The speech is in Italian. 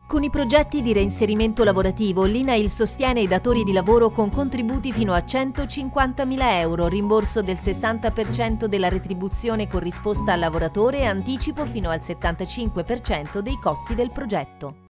Con i progetti di reinserimento lavorativo, l'INAIL sostiene i datori di lavoro con contributi fino a 150.000 euro, rimborso del 60% della retribuzione corrisposta al lavoratore e anticipo fino al 75% dei costi del progetto.